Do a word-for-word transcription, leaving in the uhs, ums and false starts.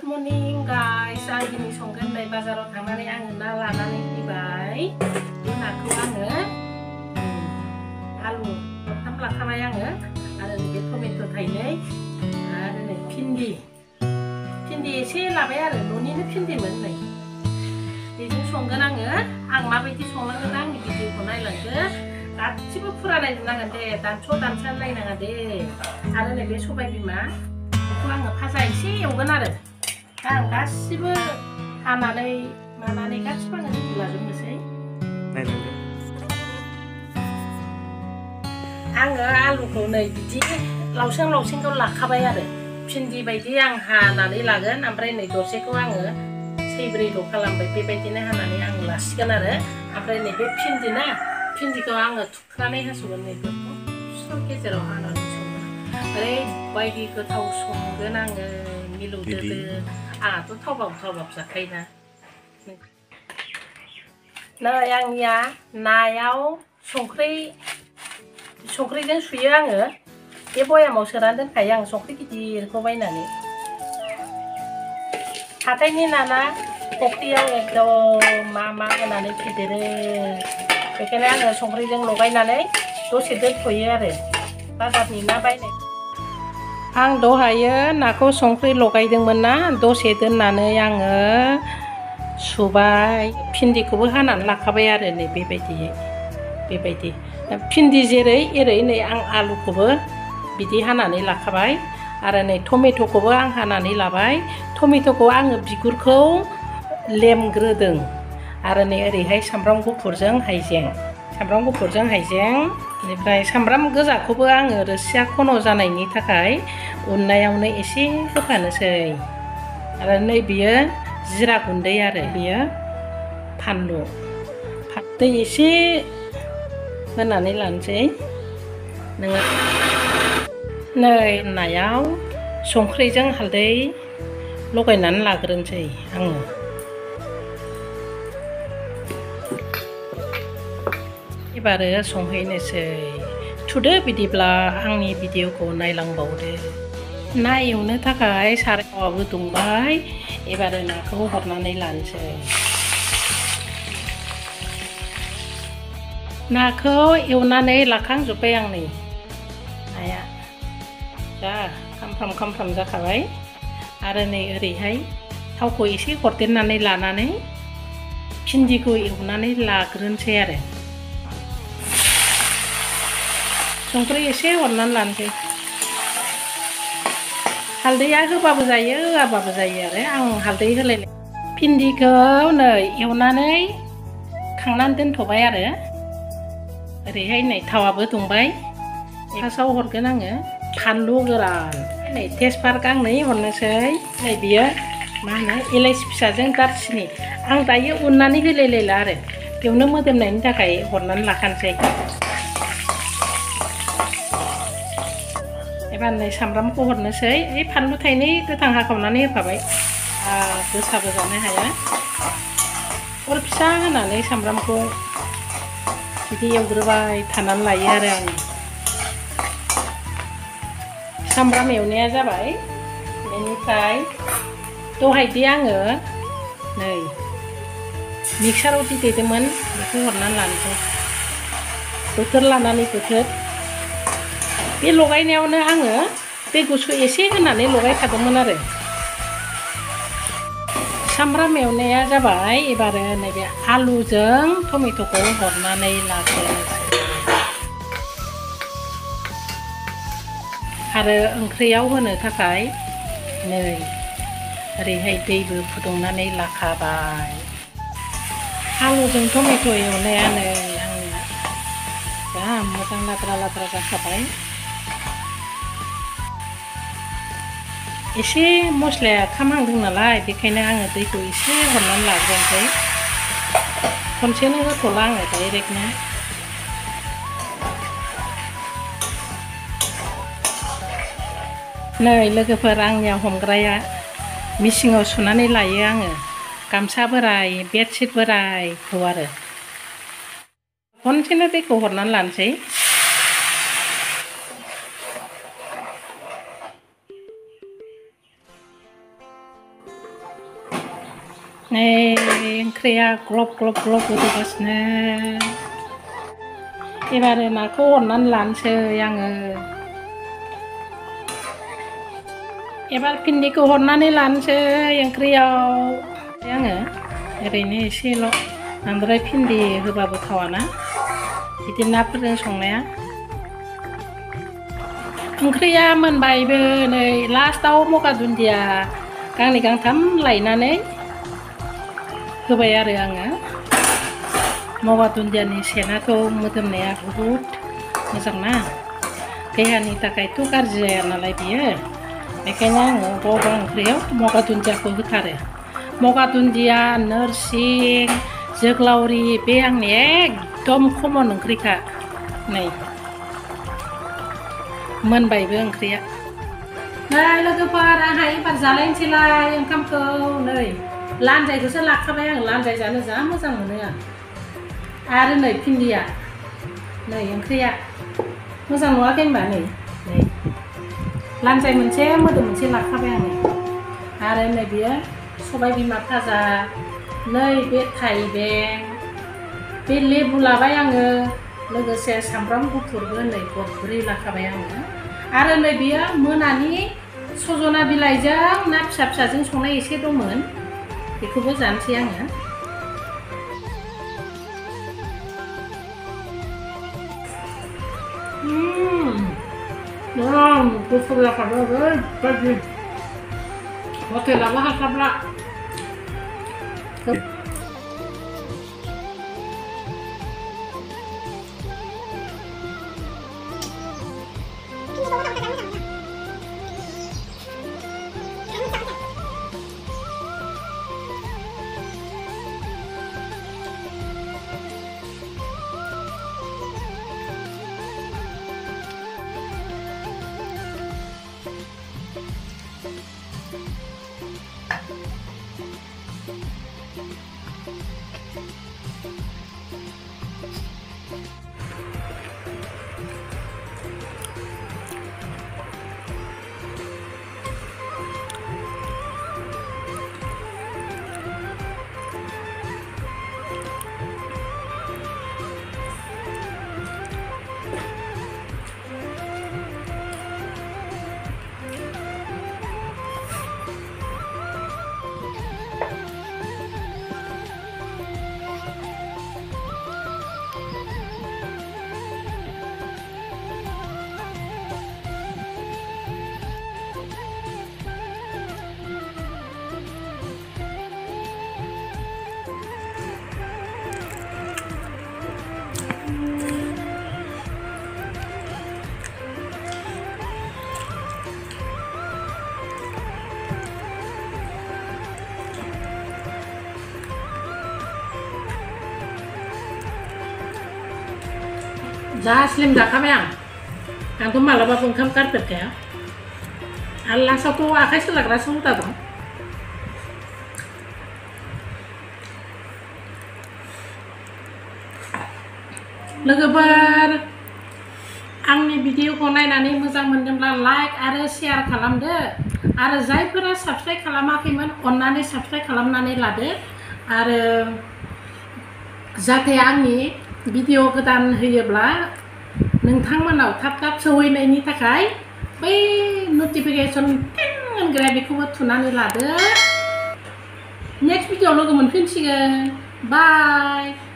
morning guys, आं दिनै संगोन नै बाजाराव थांनानै आङो ना लानानै फैबाय। बे नाखौ आङो आलु मोनथाम लाखाबाय आङो आरो बे टमेट' थाइनै आरो नै भिन्दि भिन्दि एसे लाबाय आरो न'निनो भिन्दिमोन नै बेजों संगोन आङो। आं माबायदि संलांगोन आंनि भिडिअखौ नायलांदो, गासिबो फुरा नायजोबनांगोन दे, दानस' दानसा नायनाङा दे। आरो नै बे सबाय बिमा बेखौ आङो भाजा एसे एवगोन आरो दा आं गासिबो हानानै मानानै गासिबो आङो रेडि लाजोबनोसै। आङो आलुखौ नै बिदि लावसें लावसेंखौ लाखाबाय आरो भिन्दि बायदि आं हानानै लागोन, ओमफ्राय नै दरसेखौ आङो सैब्रैल' खालामबाय बेबायदिनो हानानै आं लासिगोन आरो ओमफ्राय नै बे भिन्दि ना भिन्दिखौ आङो थुख्रानै हास'गोन, नैफोरखौ फिसा गेजेराव हानानै संगोन। ओरैबायदि गोथाव संगोन आङो, मिलौदोदो। आंहाथ' थावबाबो थावबाबो जाखायोना। नै आंनिया नायाव संख्रि संख्रिजों सुयो आङो, बे बयामाव सोनानै दोनखायो आं संख्रि गिदिरखौ बायनानै। हाथायनि नाना फख्रियाव एकदम मा मा होनानै फेदेरो, बेखायनो आङो संख्रिजों लगायनानै दसे दोनथ'यो आरो बाजारनि ना बायनाय। आं दहायो नाखौ संख्रि लगायदोंमोन ना, दसे दोननानै आङो सुबाय, भिन्दिखौबो हानानै लाखाबाय आरो नै बेबायदि बेबायदि भिन्दि जेरै एरै नै आं आलुखौबो बिदि हानानै लाखाबाय आरो नै टमेट'खौबो आं हानानै लाबाय। टमेट'खौ आङो बिगुरखौ लेमग्रोदों आरो नै ओरैहाय सामब्राम गुफुरजों हाइजें सामब्राम गुफुरजों हाइजें बेनिफ्राय सामब्राम गोजाखौबो आङो रोसिया खन' जानायनि थाखाय उननायावनो एसे होफानोसै आरो नै बियो जिरा गुन्दै आरो बियो फानलु दै एसे होनानै लानोसै। नोङो नै नायाव संख्रिजों हालदै लगायनानै लाग्रोनोसै आङो। एबारो संहैनोसै। थुदो बिदिब्ला आंनि भिडिअखौ नायलांबावदो। ना एवनो थाखाय सारायाबो दुंबाय, एबारो नाखौ हरनानै लानोसै। नाखौ एवनानै लाखांजोब्बाय आं, नै नाया जा खामफ्राम खामफ्राम जाखाबाय आरो नै ओरैहाय थावखौ एसे हरदेरनानै लानानै भिन्दिखौ एवनानै लाग्रोनोसै आरो संख्रि एसे हरनानै लानोसै। हालदैया होबाबो जायो होआबाबो जायो आरो आं हालदै होलायलाय। भिन्दिखौ नै एवनानै खांनानै दोनथ'बाय आरो ओरैहाय नै थावाबो दुंबाय। फार्स्टआव हरगोन आङो फानलु गोरान, नै तेजपात गांनै हरनोसै। नै बियो मा होनो इलाइसि फिसाजों दारचिनि आं दायो उननानै होलायलायला आरो बेयावनो मोदोमनायनि थाखाय हरनानै लाखानोसै। एबार नै सामब्रामखौ हरनोसै, ओइ फानलु थाइनै गोथां हाखावनानै होफाबाय, गोसाबो जानो हाया। अर फिसा होनानै सामब्रामखौ बिदि एवग्रोबाय थानानै लायो आरो आङो। सामब्राम एवनाया जाबाय, बेनिफ्राय दहायदि आङो नै मिक्साराव दै देदोंमोन बेखौ हरनानै लानोसै। बोथोर लानानै बोथोर बे लगायनायावनो आङो दै गुसु एसे होनानै लगायखादोंमोन आरो। सामब्राम एवनाया जाबाय, एबारो नैबे आलुजों टमेट'खौ हरनानै लाग्रोनोसै आरो ओंख्रियाव होनो थाखाय नै ओरैहाय दैबो फुदुंनानै लाखाबाय। आलुजों टमेट' एवनाया नै आंनिया जा मोजां लाद्रा लाद्रा जाखाबाय। एसे मस्लाया खामहांदों नालाय बेखायनो आङो दैखौ एसे हरनानै लाग्रोनोसै, खनसेनो होथ'ला आङो डाइरेक्टनो। नै लोगोफोर आंनिया हमग्राया मिसिङाव सुनानै लायो आङो गामसा बोराय बेडशिट बोरायखौ आरो खनसेनो दैखौ हरनानै लानोसै। 네, ओंख्रिया ग्लब ग्लब ग्लब गोदौगासिनो एबारो नाखौ अननानै लानोसै आङो एबार भिन्दिखौ हरनानै लानोसै ओंख्रियाव आङो ओरैनो एसेल' बांद्राय भिन्दि होबाबो थावाना बिदि नाफोरजों संनाया ओंख्रिया मोनबायबो नै लास्टआव मगा दुन्दिया गांनै गांथाम लायनानै होबाय आरो आङो मगा दुन्दियानि सेनाथ' मोदोमनाया बहुद मोजां ना देहानि थाखायथ' गाज्रि जाया नालाय बियो बेखायनो आङो बबेबा ओंख्रियाव मगा दुन्दियाखौ होथारो मगा दुन्दिया नोरसिं जोगोलावरि बे आंनि एकदम कमन ओंख्रिखा नै मोनबायबो ओंख्रिया नै लोगोफोर आंहा एबार जालायनोसैलाय ओंखामखौ नै लानजायखौसो लाखाबाय आं लानजाय जानो जा मोजां मोनो आं आरो नै भिन्दिया नै ओंख्रिया मोजां नुवाखै होनबा नै नै लानजाय मोनसे मोदोम मोनसे लाखाबाय आं नै आरो नै बियो सबाय बिमा भाजा नै बे थाइबें बे लेबु लाबाय आङो लोगोसे सामब्राम गुफुरबो नै गरब्रै लाखाबाय आङो आरो नै बियो मोनानि सजना बिलाइजों ना फिसा फिसाजों संनाय एसे दंमोन बेखौबो जानोसै आङो Wow, gusto la palabra, baby. Oke, la baja sabla. जा स्लिम जाखाबाय आं आंथ' मालाबाबो ओंखाम गारफेरखाया आरो लास्टआवथ' आखाइ सोलाग्रासो हुदा दं लोगोफोर आंनि भिडिअखौ नायनानै मोजां मोनदोंब्ला लाइक आरो शेयार खालामदो आरो जायफोरा साबस्क्राइब खालामाखैमोन अन्नानै साबस्क्राइब खालामनानै लादो आरो जाहाथे आंनि भिडिअ गोदान होयोब्ला नोंथांमोनाव थाब थाब सौहैनायनि थाखाय बै नटिफिकेसन टिं होनग्राया बेखौबो थुनानै लादो नेक्स्ट भिडिअ लोगो मोनफिनसिगोन बाय